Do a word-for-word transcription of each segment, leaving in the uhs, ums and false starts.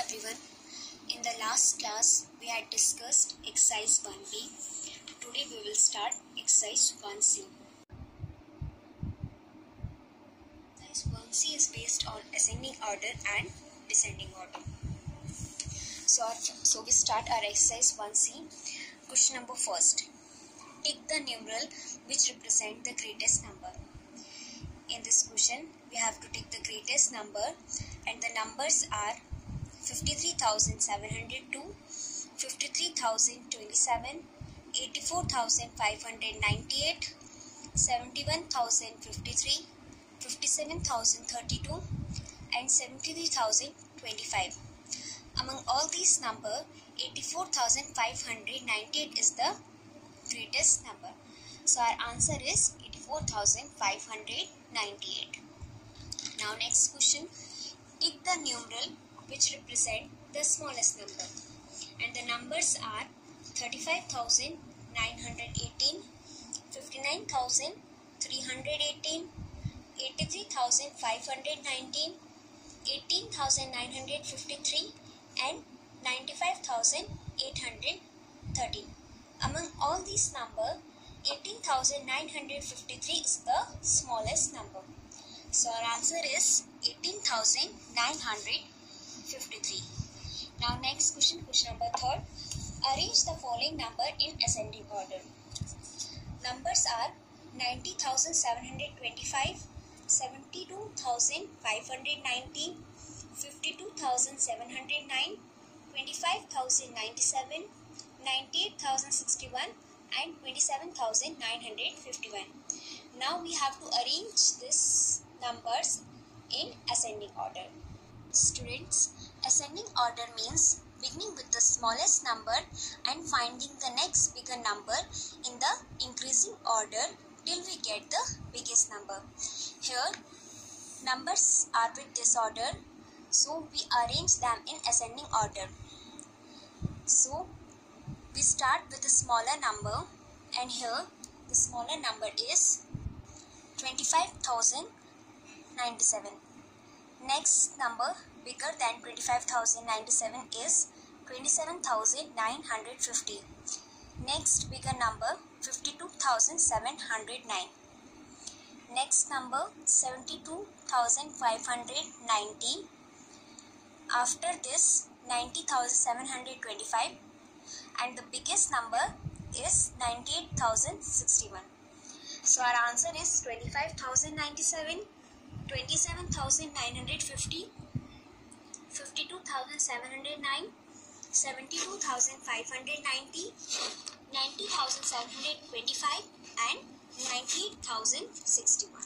everyone. In the last class, we had discussed exercise one B. Today we will start exercise one C. Exercise one C is based on ascending order and descending order. So, our, so we start our exercise one C. Question number first. Take the numeral which represent the greatest number. In this question, we have to take the greatest number, and the numbers are fifty-three thousand seven hundred two, fifty-three thousand twenty-seven, eighty-four thousand five hundred ninety-eight, seventy-one thousand fifty-three, fifty-seven thousand thirty-two, and seventy-three thousand twenty-five. Among all these numbers, eighty-four thousand five hundred ninety-eight is the greatest number. So our answer is eighty-four thousand five hundred ninety-eight. Now next question. Take the numeral which represent the smallest number, and the numbers are thirty-five thousand nine hundred eighteen, fifty-nine thousand three hundred eighteen, eighty-three thousand five hundred nineteen, eighteen thousand nine hundred fifty-three, and ninety-five thousand eight hundred thirteen. Among all these numbers, eighteen thousand nine hundred fifty-three is the smallest number. So our answer is eighteen thousand nine hundred fifty-three. Now next question, question number third. Arrange the following number in ascending order. Numbers are ninety thousand seven hundred twenty-five, seventy-two thousand five hundred nineteen, fifty-two thousand seven hundred nine, twenty-five thousand ninety-seven, ninety-eight thousand sixty-one, and twenty-seven thousand nine hundred fifty-one. Now we have to arrange these numbers in ascending order. Students, ascending order means beginning with the smallest number and finding the next bigger number in the increasing order till we get the biggest number. Here, numbers are with disorder, so we arrange them in ascending order. So, we start with a smaller number, and here the smaller number is twenty-five thousand ninety-seven. Next number bigger than twenty-five thousand ninety-seven is twenty-seven thousand nine hundred fifty. Next bigger number fifty-two thousand seven hundred nine. Next number seventy-two thousand five hundred ninety. After this ninety thousand seven hundred twenty-five, and the biggest number is ninety-eight thousand sixty-one. So our answer is twenty-five thousand ninety-seven, twenty-seven thousand nine hundred fifty, fifty-two thousand seven hundred nine, seventy-two thousand five hundred ninety, ninety thousand seven hundred twenty-five, and ninety-eight thousand sixty-one.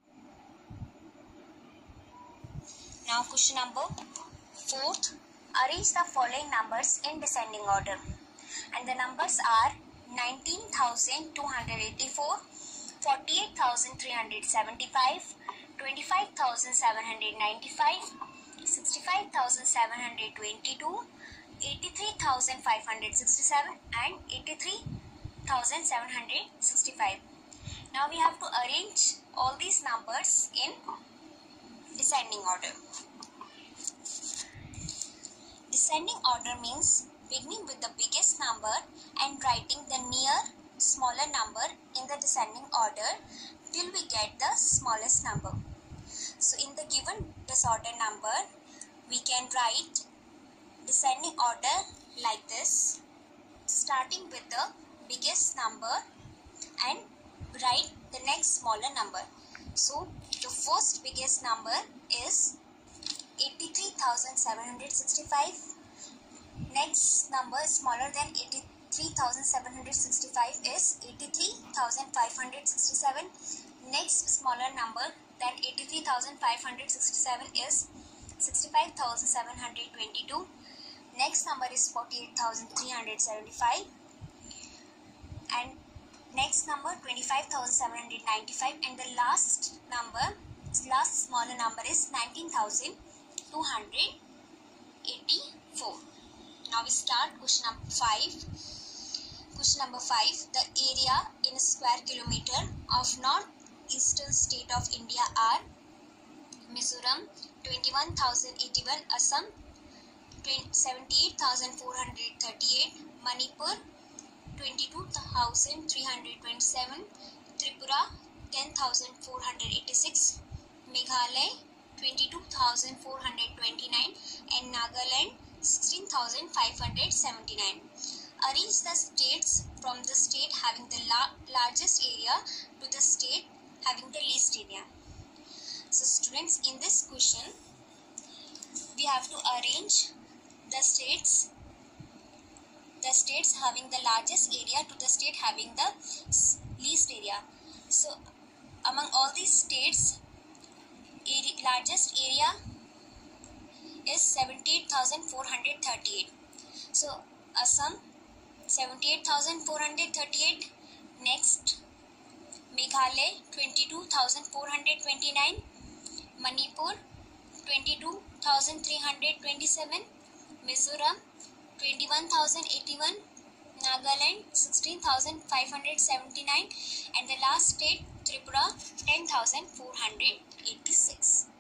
Now question number fourth. Arrange the following numbers in descending order, and the numbers are nineteen thousand two hundred eighty-four, forty-eight thousand three hundred seventy-five, twenty-five thousand seven hundred ninety-five, sixty-five thousand seven hundred twenty-two, eighty-three thousand five hundred sixty-seven, and eighty-three thousand seven hundred sixty-five. Now we have to arrange all these numbers in descending order. Descending order means beginning with the biggest number and writing the near smaller number in the descending order till we get the smallest number. So in the given disorder number, we can write descending order like this, starting with the biggest number and write the next smaller number. So the first biggest number is eighty-three thousand seven hundred sixty-five. Next number smaller than eighty-three thousand seven hundred sixty-five is eighty-three thousand five hundred sixty-seven. Next smaller number than eighty-three thousand five hundred sixty-seven is sixty-five thousand seven hundred twenty-two. Next number is forty-eight thousand three hundred seventy-five. And next number twenty-five thousand seven hundred ninety-five. And the last number, last smaller number is nineteen thousand two hundred eighty-four. Now we start question number five. Question number five. The area in square kilometer of northeastern state of India are Mizoram twenty-one thousand eighty-one, Assam seventy-eight thousand four hundred thirty-eight, Manipur twenty-two thousand three hundred twenty-seven, Tripura ten thousand four hundred eighty-six, Meghalaya twenty-two thousand four hundred twenty-nine, and Nagaland sixteen thousand five hundred seventy-nine. Arrange the states from the state having the la largest area to the state having the least area. So students, in this question we have to arrange the states the states having the largest area to the state having the least area. So among all these states, area, largest area is seventy-eight thousand four hundred thirty-eight. So Assam seventy-eight thousand four hundred thirty-eight. Next, Meghalaya twenty-two thousand four hundred twenty-nine, Manipur twenty-two thousand three hundred twenty-seven, Mizoram twenty-one thousand eighty-one, Nagaland sixteen thousand five hundred seventy-nine, and the last state Tripura ten thousand four hundred eighty-six.